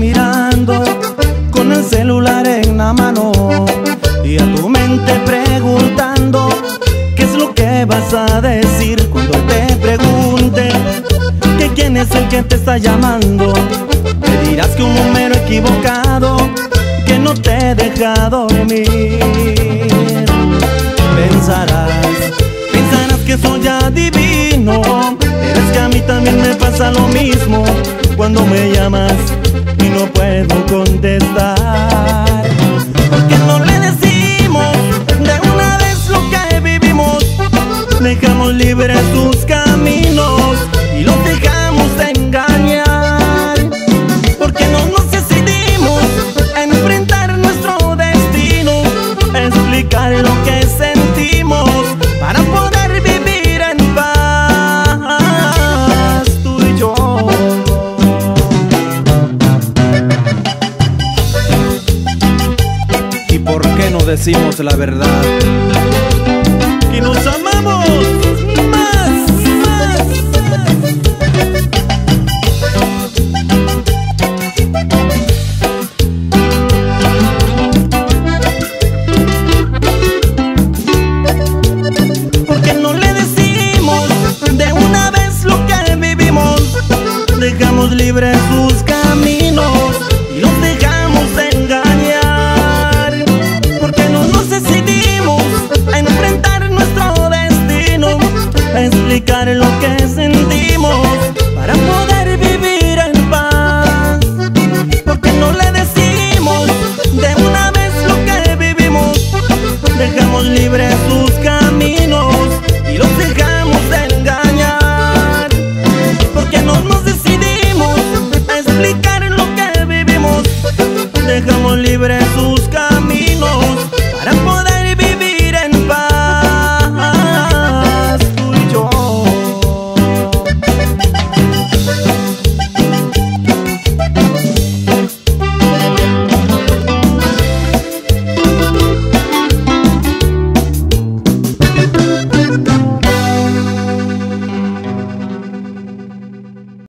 mirando con el celular en la mano y a tu mente preguntando qué es lo que vas a decir cuando te pregunte que quién es el que te está llamando. Te dirás que un número equivocado que no te deja dormir. Pensarás que soy adivino, pero es que a mí también me pasa lo mismo cuando me llamas y no puedo contestar. ¿Por qué no le decimos de una vez lo que vivimos? Dejamos libres sus caminos y los dejamos de engañar. ¿Por qué no nos decidimos a enfrentar nuestro destino, a explicar lo que sentimos para poder vivir en paz, tú y yo? ¿Y por qué no decimos la verdad?